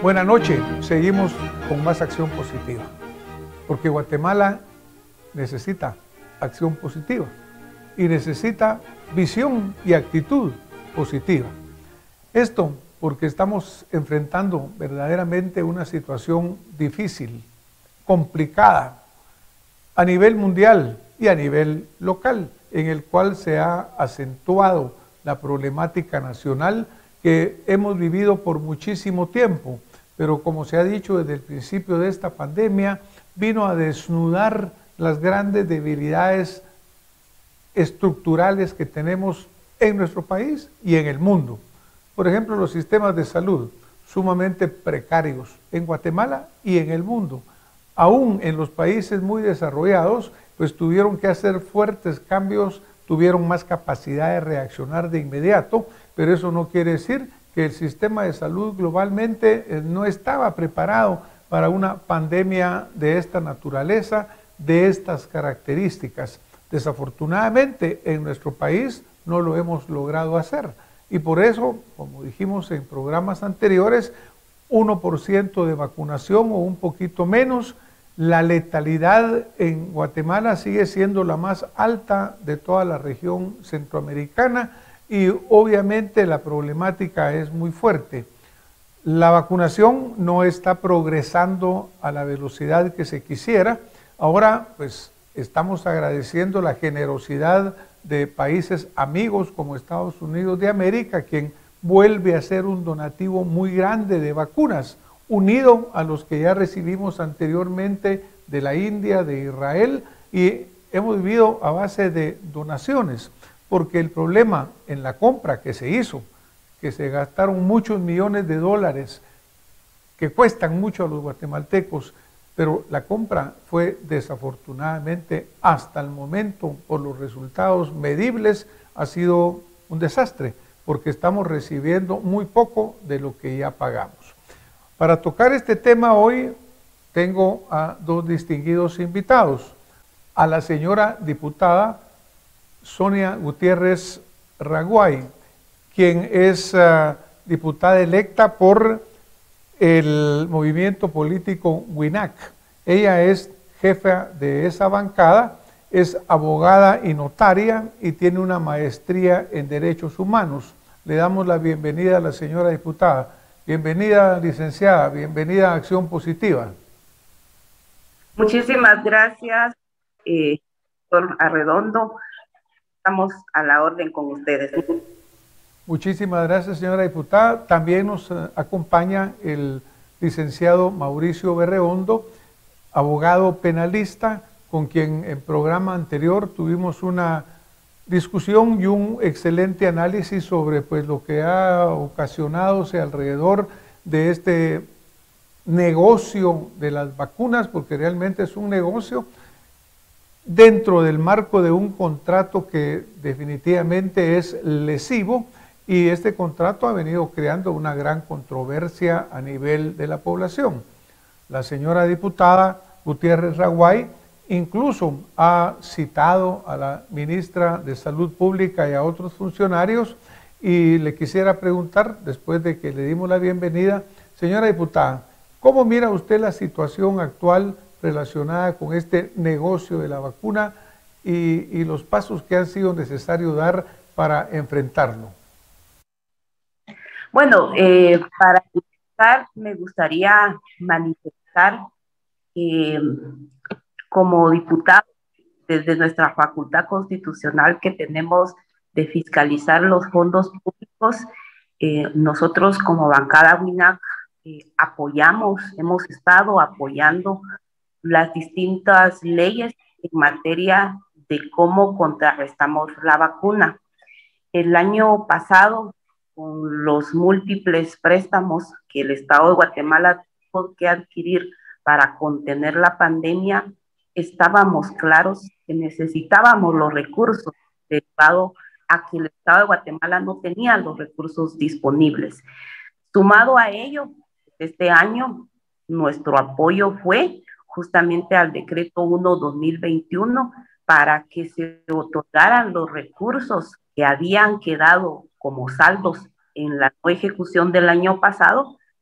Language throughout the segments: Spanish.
Buenas noches, seguimos con más acción positiva, porque Guatemala necesita acción positiva y necesita visión y actitud positiva. Esto porque estamos enfrentando verdaderamente una situación difícil, complicada, a nivel mundial y a nivel local, en el cual se ha acentuado la problemática nacional que hemos vivido por muchísimo tiempo, pero como se ha dicho desde el principio de esta pandemia, vino a desnudar las grandes debilidades estructurales que tenemos en nuestro país y en el mundo. Por ejemplo, los sistemas de salud sumamente precarios en Guatemala y en el mundo. Aún en los países muy desarrollados, pues tuvieron que hacer fuertes cambios, tuvieron más capacidad de reaccionar de inmediato, pero eso no quiere decir que el sistema de salud globalmente no estaba preparado para una pandemia de esta naturaleza, de estas características. Desafortunadamente, en nuestro país no lo hemos logrado hacer. Y por eso, como dijimos en programas anteriores, 1% de vacunación o un poquito menos. La letalidad en Guatemala sigue siendo la más alta de toda la región centroamericana y obviamente la problemática es muy fuerte. La vacunación no está progresando a la velocidad que se quisiera. Ahora, pues, estamos agradeciendo la generosidad de países amigos como Estados Unidos de América, quien vuelve a hacer un donativo muy grande de vacunas, unido a los que ya recibimos anteriormente de la India, de Israel, y hemos vivido a base de donaciones, porque el problema en la compra que se hizo, que se gastaron muchos millones de dólares, que cuestan mucho a los guatemaltecos, pero la compra fue desafortunadamente hasta el momento, por los resultados medibles, ha sido un desastre, porque estamos recibiendo muy poco de lo que ya pagamos. Para tocar este tema hoy tengo a dos distinguidos invitados, a la señora diputada Sonia Gutiérrez Raguay, quien es diputada electa por el movimiento político WINAC. Ella es jefa de esa bancada, es abogada y notaria y tiene una maestría en Derechos Humanos. Le damos la bienvenida a la señora diputada. Bienvenida, licenciada, bienvenida a Acción Positiva. Muchísimas gracias, doctor Arredondo. Estamos a la orden con ustedes. Muchísimas gracias, señora diputada. También nos acompaña el licenciado Mauricio Berreondo, abogado penalista, con quien en programa anterior tuvimos una discusión y un excelente análisis sobre pues, lo que ha ocasionado alrededor de este negocio de las vacunas, porque realmente es un negocio dentro del marco de un contrato que definitivamente es lesivo, y este contrato ha venido creando una gran controversia a nivel de la población. La señora diputada Gutiérrez Raguay incluso ha citado a la ministra de Salud Pública y a otros funcionarios, y le quisiera preguntar, después de que le dimos la bienvenida, señora diputada, ¿cómo mira usted la situación actual relacionada con este negocio de la vacuna y los pasos que han sido necesarios dar para enfrentarlo? Bueno, para empezar, me gustaría manifestar que como diputado, desde nuestra facultad constitucional que tenemos de fiscalizar los fondos públicos, nosotros como bancada WINAC hemos estado apoyando las distintas leyes en materia de cómo contrarrestamos la vacuna. El año pasado, con los múltiples préstamos que el Estado de Guatemala tuvo que adquirir para contener la pandemia, estábamos claros que necesitábamos los recursos derivado a que el Estado de Guatemala no tenía los recursos disponibles. Sumado a ello, este año nuestro apoyo fue justamente al decreto 1/2021 para que se otorgaran los recursos que habían quedado como saldos en la no ejecución del año pasado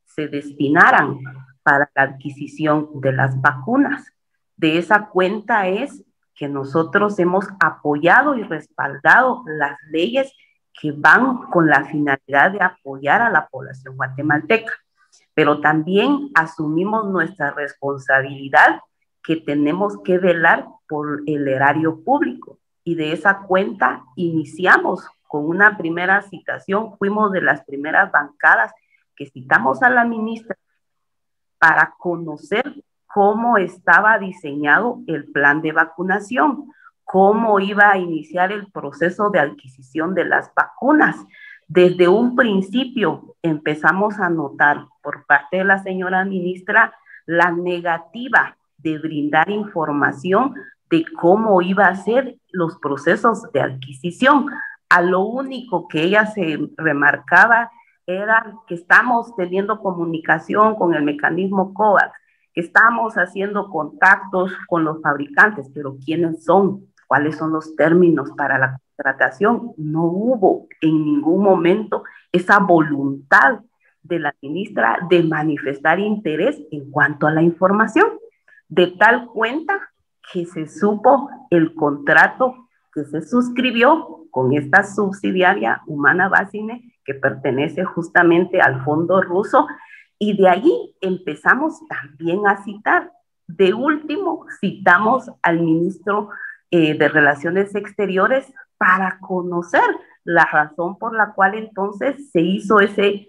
se destinaran para la adquisición de las vacunas. De esa cuenta es que nosotros hemos apoyado y respaldado las leyes que van con la finalidad de apoyar a la población guatemalteca, pero también asumimos nuestra responsabilidad que tenemos que velar por el erario público, y de esa cuenta iniciamos con una primera citación, fuimos de las primeras bancadas que citamos a la ministra para conocer cómo estaba diseñado el plan de vacunación, cómo iba a iniciar el proceso de adquisición de las vacunas. Desde un principio empezamos a notar por parte de la señora ministra la negativa de brindar información de cómo iba a ser los procesos de adquisición. A lo único que ella se remarcaba era que estamos teniendo comunicación con el mecanismo COVAX, que estamos haciendo contactos con los fabricantes, pero ¿quiénes son? ¿Cuáles son los términos para la contratación? No hubo en ningún momento esa voluntad de la ministra de manifestar interés en cuanto a la información, de tal cuenta que se supo el contrato que se suscribió con esta subsidiaria Humana Vacine, que pertenece justamente al fondo ruso, y de allí empezamos también a citar. De último, citamos al ministro de Relaciones Exteriores para conocer la razón por la cual entonces se hizo ese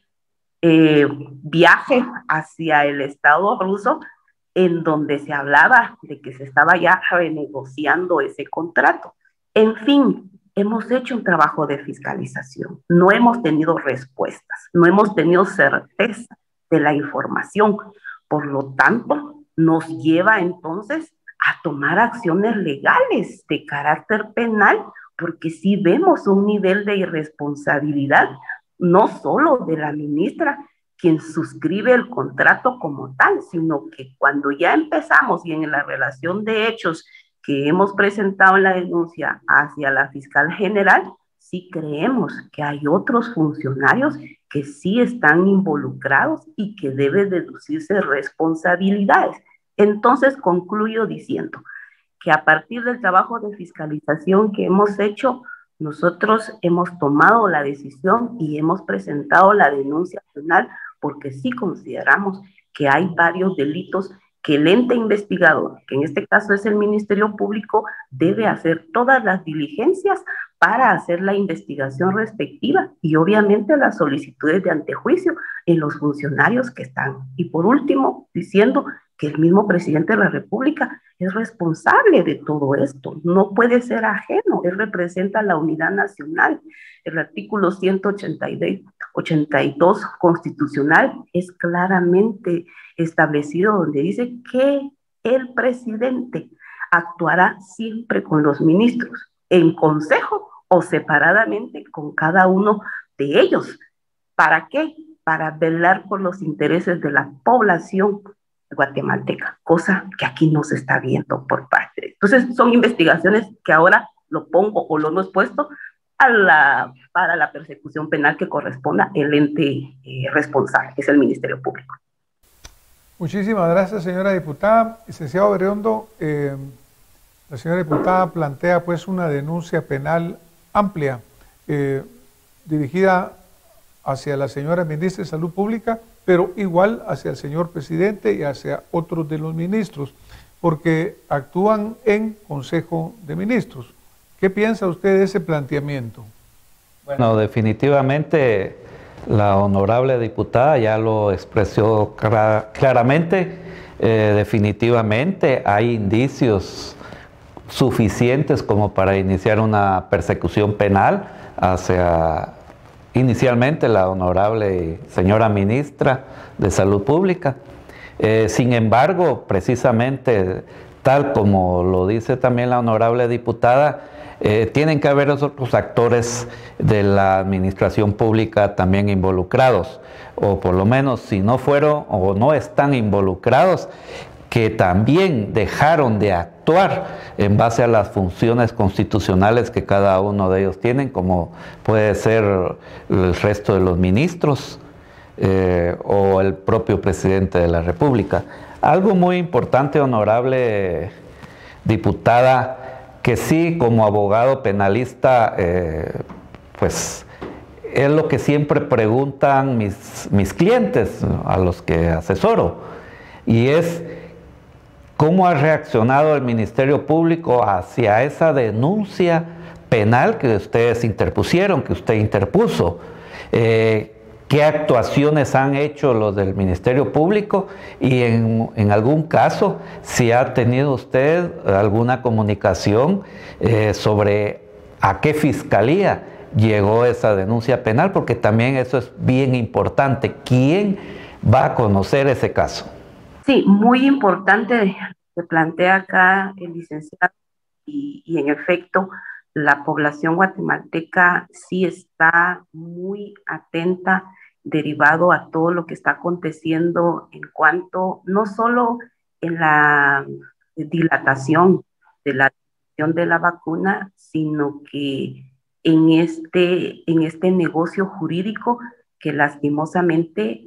viaje hacia el Estado ruso, en donde se hablaba de que se estaba ya renegociando ese contrato. En fin, hemos hecho un trabajo de fiscalización, no hemos tenido respuestas, no hemos tenido certeza de la información, por lo tanto, nos lleva entonces a tomar acciones legales de carácter penal, porque sí vemos un nivel de irresponsabilidad, no solo de la ministra, quien suscribe el contrato como tal, sino que cuando ya empezamos y en la relación de hechos que hemos presentado en la denuncia hacia la fiscal general, sí creemos que hay otros funcionarios que sí están involucrados y que deben deducirse responsabilidades. Entonces concluyo diciendo que a partir del trabajo de fiscalización que hemos hecho, nosotros hemos tomado la decisión y hemos presentado la denuncia penal porque sí consideramos que hay varios delitos que el ente investigador, que en este caso es el Ministerio Público, debe hacer todas las diligencias para hacer la investigación respectiva y obviamente las solicitudes de antejuicio en los funcionarios que están. Y por último, diciendo que el mismo presidente de la República es responsable de todo esto, no puede ser ajeno, él representa la unidad nacional. El artículo 182 constitucional es claramente establecido donde dice que el presidente actuará siempre con los ministros, en consejo o separadamente con cada uno de ellos. ¿Para qué? Para velar por los intereses de la población guatemalteca, cosa que aquí no se está viendo por parte. Entonces son investigaciones que ahora lo pongo o lo hemos puesto para la persecución penal que corresponda el ente responsable, que es el Ministerio Público. Muchísimas gracias, señora diputada. Licenciado Berriondo, la señora diputada plantea pues una denuncia penal amplia dirigida hacia la señora ministra de Salud Pública, pero igual hacia el señor presidente y hacia otros de los ministros, porque actúan en Consejo de Ministros. ¿Qué piensa usted de ese planteamiento? Bueno, definitivamente la honorable diputada ya lo expresó claramente. Definitivamente hay indicios suficientes como para iniciar una persecución penal hacia inicialmente la honorable señora ministra de Salud Pública. Sin embargo, precisamente tal como lo dice también la honorable diputada, tienen que haber otros actores de la administración pública también involucrados, o por lo menos si no fueron o no están involucrados, que también dejaron de actuar en base a las funciones constitucionales que cada uno de ellos tienen, como puede ser el resto de los ministros. o el propio presidente de la República. Algo muy importante, honorable diputada, que sí, como abogado penalista, pues es lo que siempre preguntan mis clientes, a los que asesoro, y es cómo ha reaccionado el Ministerio Público hacia esa denuncia penal que ustedes interpusieron, que usted interpuso. ¿Qué actuaciones han hecho los del Ministerio Público? Y en algún caso, si ha tenido usted alguna comunicación sobre a qué fiscalía llegó esa denuncia penal, porque también eso es bien importante. ¿Quién va a conocer ese caso? Sí, muy importante que plantea acá el licenciado y en efecto la población guatemalteca sí está muy atenta derivado a todo lo que está aconteciendo en cuanto no solo en la dilatación de la adopción de la vacuna, sino que en este negocio jurídico que lastimosamente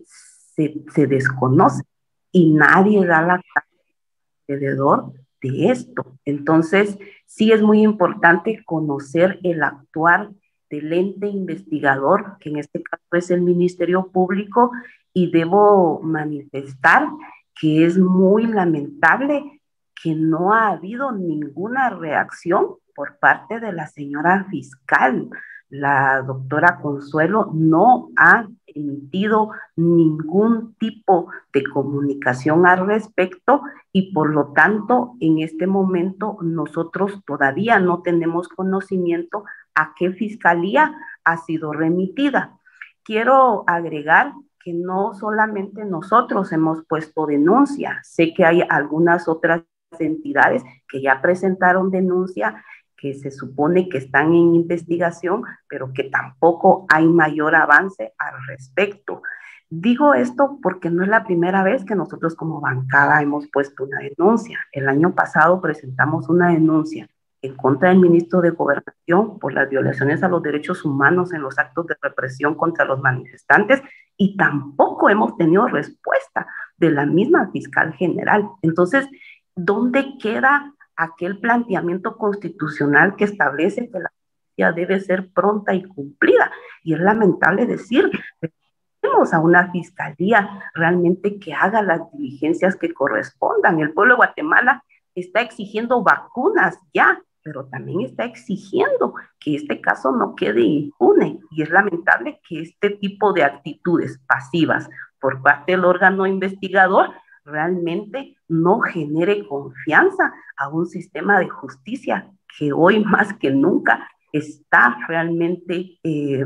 se desconoce y nadie da la cara alrededor de esto. Entonces, sí es muy importante conocer el actuar del ente investigador, que en este caso es el Ministerio Público, y debo manifestar que es muy lamentable que no ha habido ninguna reacción por parte de la señora fiscal. La doctora Consuelo no ha emitido ningún tipo de comunicación al respecto y por lo tanto en este momento nosotros todavía no tenemos conocimiento a qué fiscalía ha sido remitida. Quiero agregar que no solamente nosotros hemos puesto denuncia, sé que hay algunas otras entidades que ya presentaron denuncia, que se supone que están en investigación, pero que tampoco hay mayor avance al respecto. Digo esto porque no es la primera vez que nosotros como bancada hemos puesto una denuncia. El año pasado presentamos una denuncia en contra del ministro de Gobernación por las violaciones a los derechos humanos en los actos de represión contra los manifestantes y tampoco hemos tenido respuesta de la misma fiscal general. Entonces, ¿dónde queda aquel planteamiento constitucional que establece que la justicia debe ser pronta y cumplida? Y es lamentable decir, tenemos a una fiscalía realmente que haga las diligencias que correspondan. El pueblo de Guatemala está exigiendo vacunas ya, pero también está exigiendo que este caso no quede impune. Y es lamentable que este tipo de actitudes pasivas por parte del órgano investigador realmente no genere confianza a un sistema de justicia que hoy más que nunca está realmente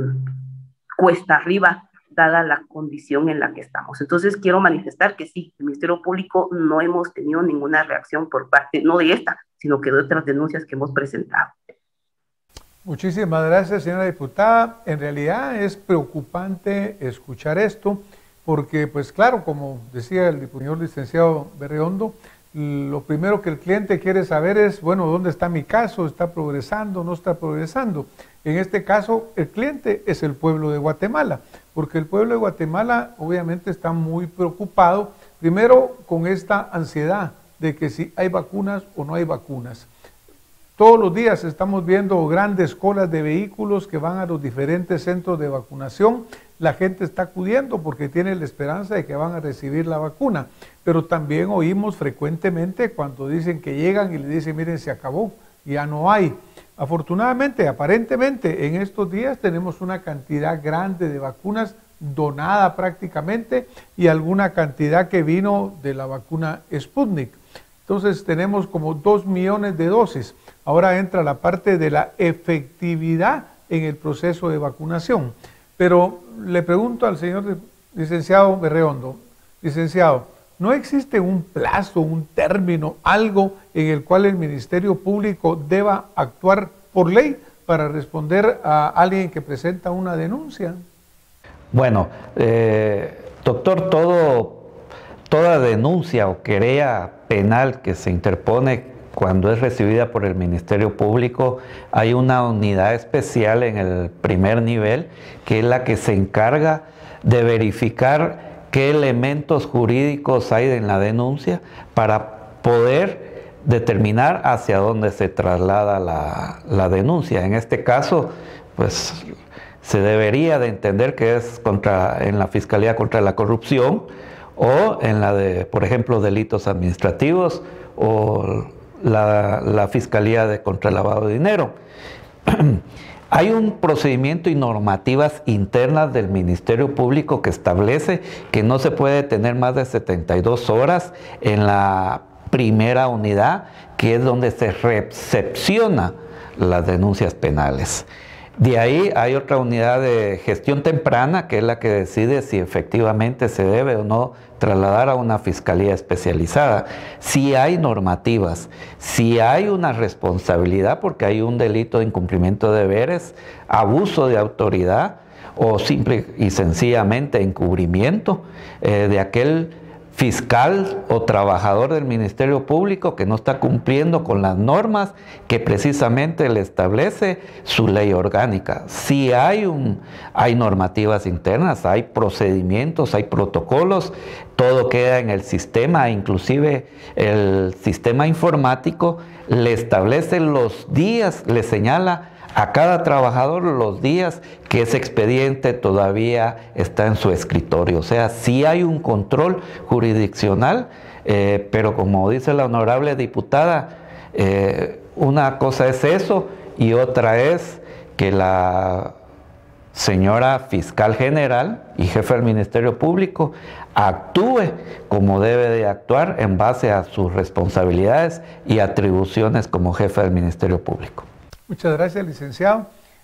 cuesta arriba, dada la condición en la que estamos. Entonces quiero manifestar que sí, el Ministerio Público no hemos tenido ninguna reacción por parte, no de esta, sino que de otras denuncias que hemos presentado. Muchísimas gracias, señora diputada. En realidad es preocupante escuchar esto, porque pues claro, como decía el señor licenciado Berreondo, lo primero que el cliente quiere saber es, bueno, ¿dónde está mi caso? ¿Está progresando? ¿No está progresando? En este caso, el cliente es el pueblo de Guatemala, porque el pueblo de Guatemala obviamente está muy preocupado, primero con esta ansiedad de que si hay vacunas o no hay vacunas. Todos los días estamos viendo grandes colas de vehículos que van a los diferentes centros de vacunación. La gente está acudiendo porque tiene la esperanza de que van a recibir la vacuna. Pero también oímos frecuentemente cuando dicen que llegan y le dicen, miren, se acabó, ya no hay. Afortunadamente, aparentemente, en estos días tenemos una cantidad grande de vacunas donada prácticamente y alguna cantidad que vino de la vacuna Sputnik. Entonces tenemos como 2 millones de dosis. Ahora entra la parte de la efectividad en el proceso de vacunación. Pero le pregunto al señor licenciado Berreondo, licenciado, ¿no existe un plazo, un término, algo en el cual el Ministerio Público deba actuar por ley para responder a alguien que presenta una denuncia? Bueno, doctor, toda denuncia o querella penal que se interpone cuando es recibida por el Ministerio Público, hay una unidad especial en el primer nivel, que es la que se encarga de verificar qué elementos jurídicos hay en la denuncia para poder determinar hacia dónde se traslada la denuncia. En este caso, pues se debería de entender que es en la Fiscalía contra la Corrupción o en la de, por ejemplo, delitos administrativos o la Fiscalía contra el lavado de dinero. Hay un procedimiento y normativas internas del Ministerio Público que establece que no se puede tener más de 72 horas en la primera unidad, que es donde se recepciona las denuncias penales. De ahí hay otra unidad de gestión temprana, que es la que decide si efectivamente se debe o no trasladar a una fiscalía especializada. Si hay normativas, si hay una responsabilidad porque hay un delito de incumplimiento de deberes, abuso de autoridad o simple y sencillamente encubrimiento de aquel fiscal o trabajador del Ministerio Público que no está cumpliendo con las normas que precisamente le establece su ley orgánica. Si hay normativas internas, hay procedimientos, hay protocolos, todo queda en el sistema, inclusive el sistema informático le establece los días, le señala a cada trabajador los días que ese expediente todavía está en su escritorio. O sea, sí hay un control jurisdiccional, pero como dice la honorable diputada, una cosa es eso y otra es que la señora fiscal general y jefe del Ministerio Público actúe como debe de actuar en base a sus responsabilidades y atribuciones como jefe del Ministerio Público. Muchas gracias, licenciado.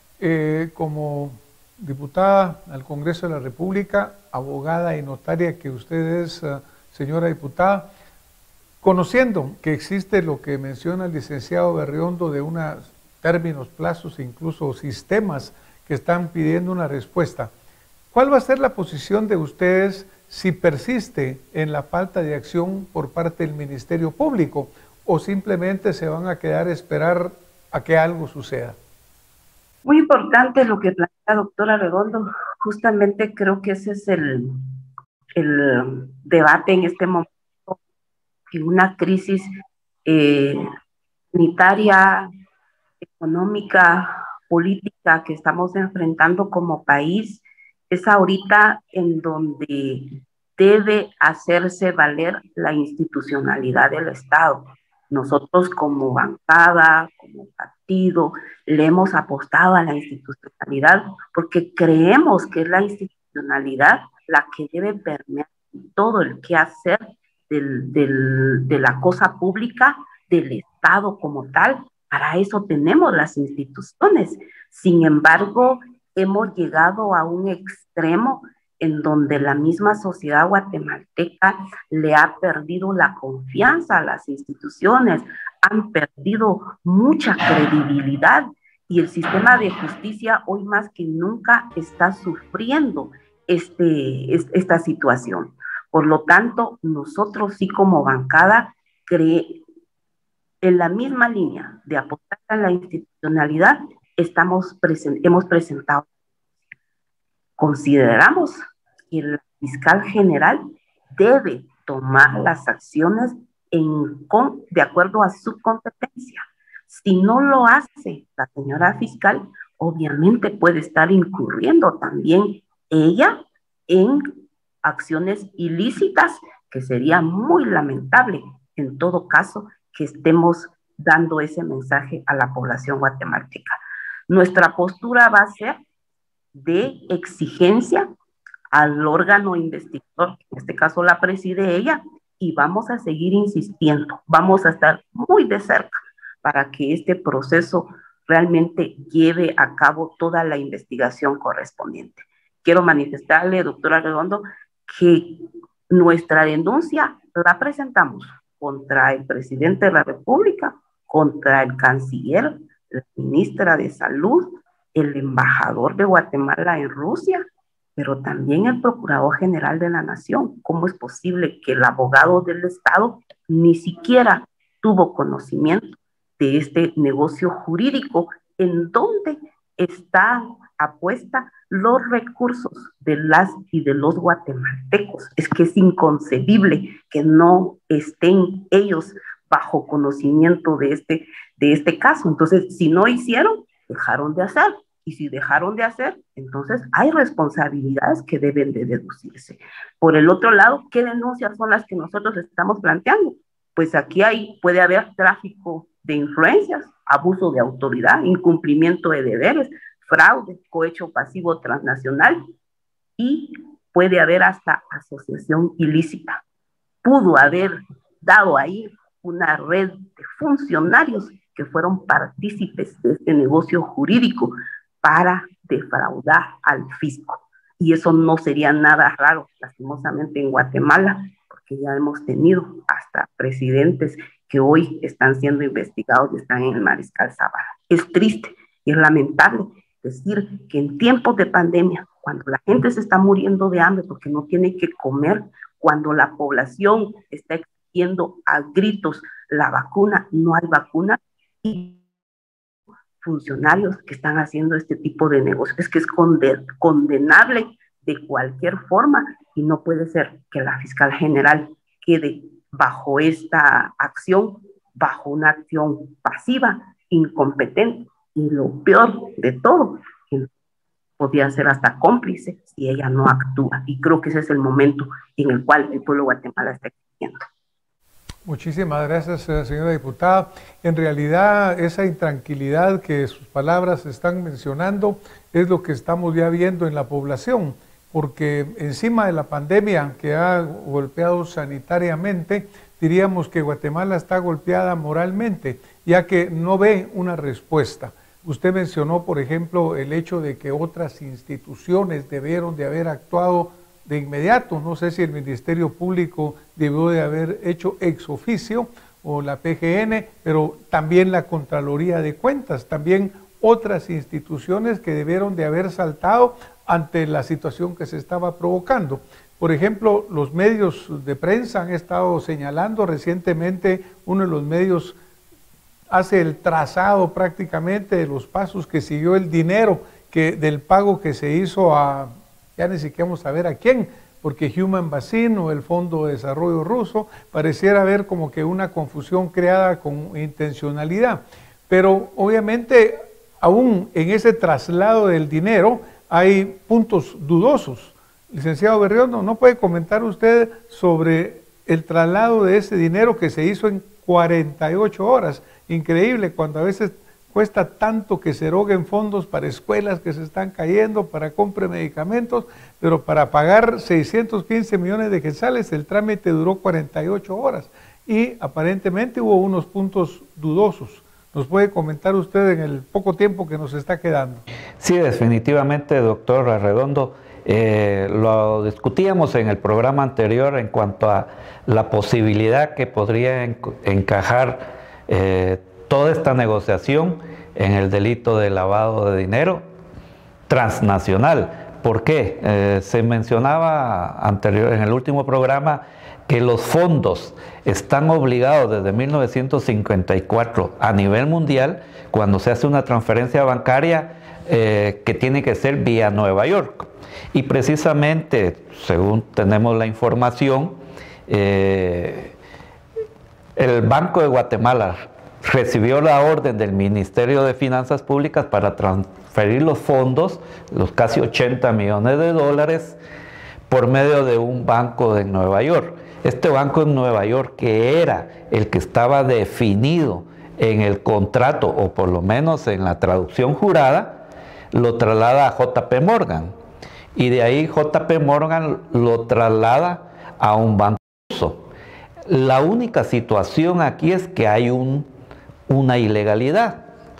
Como diputada al Congreso de la República, abogada y notaria que usted es, señora diputada, conociendo que existe lo que menciona el licenciado Berriondo de unos términos, plazos e incluso sistemas que están pidiendo una respuesta, ¿cuál va a ser la posición de ustedes si persiste en la falta de acción por parte del Ministerio Público o simplemente se van a quedar a esperar a que algo suceda? Muy importante lo que plantea doctora Redondo. Justamente creo que ese es el debate en este momento, en una crisis sanitaria, económica, política que estamos enfrentando como país. Es ahorita en donde debe hacerse valer la institucionalidad del Estado. Nosotros como bancada, como partido, le hemos apostado a la institucionalidad porque creemos que es la institucionalidad la que debe permear todo el quehacer de la cosa pública, del Estado como tal. Para eso tenemos las instituciones. Sin embargo, hemos llegado a un extremo en donde la misma sociedad guatemalteca le ha perdido la confianza a las instituciones, han perdido mucha credibilidad y el sistema de justicia hoy más que nunca está sufriendo esta situación. Por lo tanto, nosotros sí como bancada en la misma línea de apostar a la institucionalidad, hemos presentado. Consideramos que el fiscal general debe tomar las acciones de acuerdo a su competencia. Si no lo hace la señora fiscal, obviamente puede estar incurriendo también ella en acciones ilícitas, que sería muy lamentable en todo caso que estemos dando ese mensaje a la población guatemalteca. Nuestra postura va a ser de exigencia al órgano investigador, en este caso la preside ella, y vamos a seguir insistiendo, vamos a estar muy de cerca para que este proceso realmente lleve a cabo toda la investigación correspondiente. Quiero manifestarle, doctora Redondo, que nuestra denuncia la presentamos contra el presidente de la República, contra el canciller, la ministra de Salud, el embajador de Guatemala en Rusia, pero también el Procurador General de la Nación. ¿Cómo es posible que el abogado del Estado ni siquiera tuvo conocimiento de este negocio jurídico en donde está apuesta los recursos de las y de los guatemaltecos. Es que es inconcebible que no estén ellos bajo conocimiento de este caso. Entonces, si no hicieron, dejaron de hacer. Y si dejaron de hacer, entonces hay responsabilidades que deben de deducirse. Por el otro lado, ¿qué denuncias son las que nosotros estamos planteando? Pues aquí puede haber tráfico de influencias, abuso de autoridad, incumplimiento de deberes, fraude, cohecho pasivo transnacional y puede haber hasta asociación ilícita. Pudo haber dado ahí una red de funcionarios que fueron partícipes de este negocio jurídico para defraudar al fisco. Y eso no sería nada raro, lastimosamente, en Guatemala, porque ya hemos tenido hasta presidentes que hoy están siendo investigados y están en el Mariscal Zavala. Es triste y es lamentable decir que en tiempos de pandemia, cuando la gente se está muriendo de hambre porque no tiene que comer, cuando la población está exigiendo a gritos la vacuna, no hay vacuna, y funcionarios que están haciendo este tipo de negocios. Es que es condenable de cualquier forma y no puede ser que la fiscal general quede bajo esta acción, bajo una acción pasiva, incompetente, y lo peor de todo, que podría ser hasta cómplice si ella no actúa. Y creo que ese es el momento en el cual el pueblo de Guatemala está exigiendo. Muchísimas gracias, señora diputada. En realidad, esa intranquilidad que sus palabras están mencionando es lo que estamos ya viendo en la población, porque encima de la pandemia que ha golpeado sanitariamente, diríamos que Guatemala está golpeada moralmente, ya que no ve una respuesta. Usted mencionó, por ejemplo, el hecho de que otras instituciones debieron de haber actuado de inmediato. No sé si el Ministerio Público debió de haber hecho ex oficio o la PGN, pero también la Contraloría de Cuentas, también otras instituciones que debieron de haber saltado ante la situación que se estaba provocando. Por ejemplo, los medios de prensa han estado señalando recientemente, uno de los medios hace el trazado prácticamente de los pasos que siguió el dinero del pago que se hizo a, ya ni siquiera vamos a ver a quién, porque Human Vaccine o el Fondo de Desarrollo Ruso, pareciera haber como que una confusión creada con intencionalidad. Pero obviamente, aún en ese traslado del dinero, hay puntos dudosos. Licenciado Berriondo, ¿no puede comentar usted sobre el traslado de ese dinero que se hizo en 48 horas? Increíble, cuando a veces cuesta tanto que se eroguen fondos para escuelas que se están cayendo, para compra de medicamentos, pero para pagar 615 millones de quetzales el trámite duró 48 horas y aparentemente hubo unos puntos dudosos. ¿Nos puede comentar usted en el poco tiempo que nos está quedando? Sí, definitivamente, doctor Arredondo. Lo discutíamos en el programa anterior en cuanto a la posibilidad que podría encajar toda esta negociación en el delito de lavado de dinero transnacional. ¿Por qué? Se mencionaba en el último programa que los fondos están obligados desde 1954 a nivel mundial cuando se hace una transferencia bancaria que tiene que ser vía Nueva York. Y precisamente, según tenemos la información, el Banco de Guatemala recibió la orden del Ministerio de Finanzas Públicas para transferir los fondos, los casi 80 millones de dólares, por medio de un banco de Nueva York. Este banco en Nueva York, que era el que estaba definido en el contrato, o por lo menos en la traducción jurada, lo traslada a JP Morgan. Y de ahí JP Morgan lo traslada a un banco ruso. La única situación aquí es que hay una ilegalidad.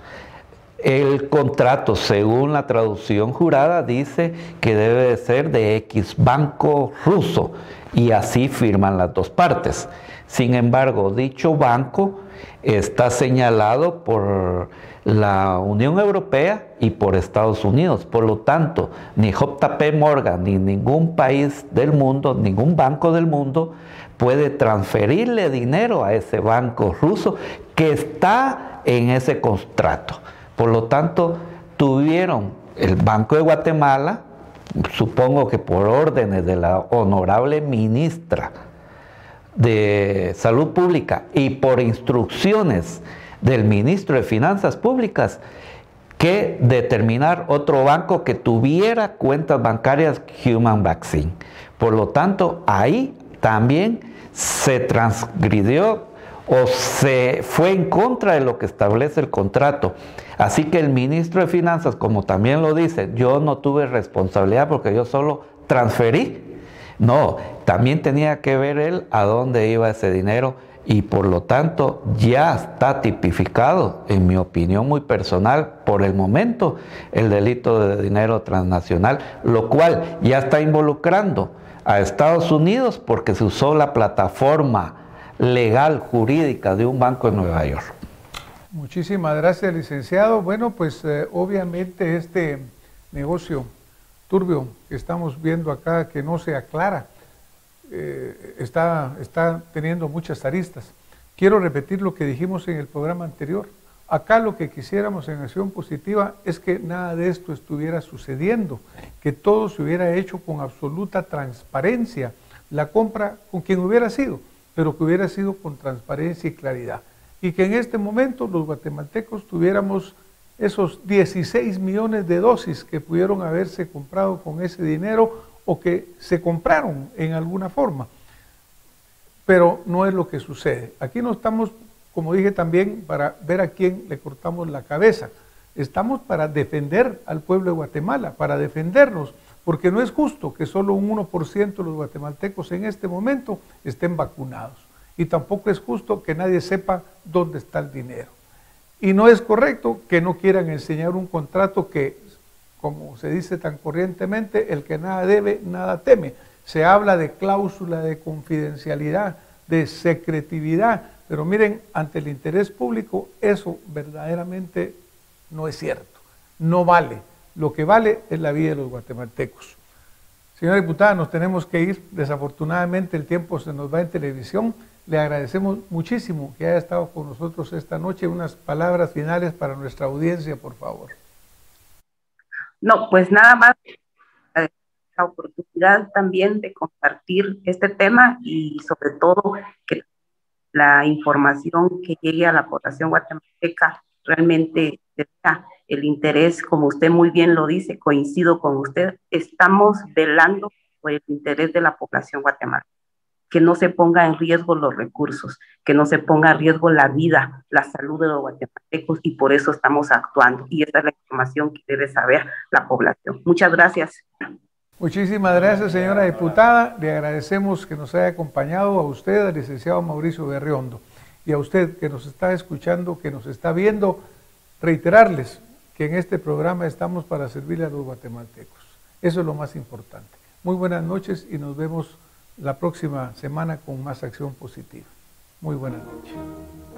El contrato, según la traducción jurada, dice que debe de ser de X banco ruso y así firman las dos partes. Sin embargo, dicho banco está señalado por la Unión Europea y por Estados Unidos. Por lo tanto, ni JP Morgan ni ningún país del mundo, ningún banco del mundo puede transferirle dinero a ese banco ruso que está en ese contrato. Por lo tanto, tuvieron el Banco de Guatemala, supongo que por órdenes de la honorable ministra de Salud Pública y por instrucciones del ministro de Finanzas Públicas, que determinar otro banco que tuviera cuentas bancarias Human Vaccine. Por lo tanto, ahí también se transgredió o se fue en contra de lo que establece el contrato. Así que el ministro de Finanzas, como también lo dice, yo no tuve responsabilidad porque yo solo transferí. No, también tenía que ver él a dónde iba ese dinero y por lo tanto ya está tipificado, en mi opinión muy personal, por el momento, el delito de dinero transnacional, lo cual ya está involucrando a Estados Unidos porque se usó la plataforma legal, jurídica de un banco en Nueva York. Muchísimas gracias, licenciado. Bueno, pues obviamente este negocio turbio que estamos viendo acá, que no se aclara, está teniendo muchas aristas. Quiero repetir lo que dijimos en el programa anterior. Acá lo que quisiéramos en Acción Positiva es que nada de esto estuviera sucediendo, que todo se hubiera hecho con absoluta transparencia, la compra con quien hubiera sido, pero que hubiera sido con transparencia y claridad. Y que en este momento los guatemaltecos tuviéramos esos 16 millones de dosis que pudieron haberse comprado con ese dinero o que se compraron en alguna forma. Pero no es lo que sucede. Aquí no estamos, como dije también, para ver a quién le cortamos la cabeza. Estamos para defender al pueblo de Guatemala, para defendernos, porque no es justo que solo un 1% de los guatemaltecos en este momento estén vacunados. Y tampoco es justo que nadie sepa dónde está el dinero. Y no es correcto que no quieran enseñar un contrato que, como se dice tan corrientemente, el que nada debe, nada teme. Se habla de cláusula de confidencialidad, de secretividad, pero miren, ante el interés público, eso verdaderamente no es cierto, no vale. Lo que vale es la vida de los guatemaltecos. Señora diputada, nos tenemos que ir. Desafortunadamente el tiempo se nos va en televisión. Le agradecemos muchísimo que haya estado con nosotros esta noche. Unas palabras finales para nuestra audiencia, por favor. No, pues nada más la oportunidad también de compartir este tema y sobre todo que la información que llegue a la población guatemalteca realmente tenga el interés, como usted muy bien lo dice, coincido con usted, estamos velando por el interés de la población guatemalteca, que no se ponga en riesgo los recursos, que no se ponga en riesgo la vida, la salud de los guatemaltecos y por eso estamos actuando y esta es la información que debe saber la población. Muchas gracias. Muchísimas gracias, señora diputada. Le agradecemos que nos haya acompañado, a usted, al licenciado Mauricio Berriondo, y a usted que nos está escuchando, que nos está viendo, reiterarles que en este programa estamos para servirle a los guatemaltecos. Eso es lo más importante. Muy buenas noches y nos vemos la próxima semana con más Acción Positiva. Muy buenas noches.